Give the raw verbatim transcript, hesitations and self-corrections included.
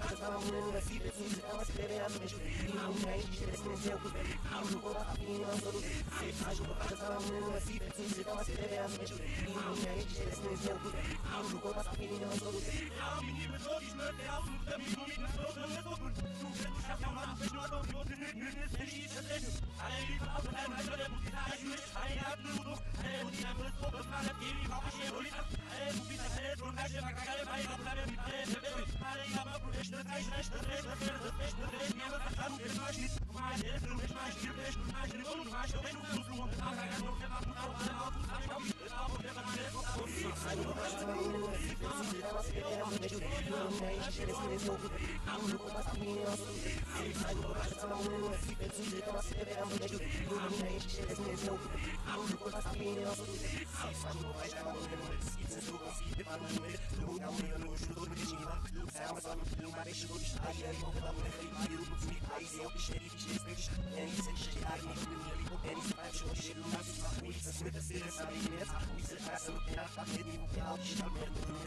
Não é se precisa, ela se deve a mesmo. Não é estresse, não é o que deve. Não vou dar fim, não sou do que. Ajuda para casar, não é se precisa, ela se deve a mesmo. Não é estresse, não é o que deve. Não vou dar fim, não sou do que. Há um menino de todos, mas é algo que também não me dá não é todo. Não quero que já se amar, mas não é todo. Não sei se é sério. Além de falar, não é mais olha, porque está a juiz. Além de tudo, é o dia, mas pouco para que ele vá mexer. É o pita, é o gajo, é a cagar, vai lá para mim. É o bebê. Além de amar por esta caixa, esta três, esta três, esta três, esta três, minha mãe está no que mais nisso. Mais é, não é mais, não é mais, não é mais, também não é o homem. A cagar, não quer matar, não quer matar, não quer matar, não quer matar, não quer matar, não quer matar. Ajuda para casar, não é se precisa, ela se deve a mesmo. Não é estresse, não é o que deve. Não vou dar fim, não sou do que. Ajuda para casar, não é se precisa, ela se deve a mesmo. Não é estresse, não é o que deve. Não vou dar fim, não sou do que. Ajuda para casar, não é se precisa, ela se deve a mesmo. Não é o meu jogo, não é dinheiro. Sai uma só, não vai deixar o bicho. Aí é bom que dá mulher, ele vai o mundo me faz. É o bicho, ele diz respeito. É isso, ele chega aí, ele é isso, vai show, chega no máximo. Isso, se meta ser essa linha, isso é essa, não tem nada a ver, não tem algo de estar vendo.